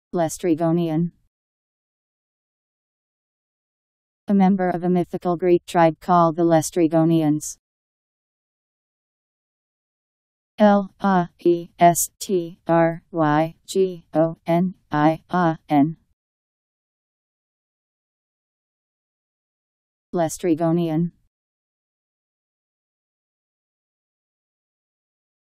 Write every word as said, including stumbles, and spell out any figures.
Laestrygonian. A member of a mythical Greek tribe called the Laestrygonians. L A E S T R Y G O N I A N. Laestrygonian.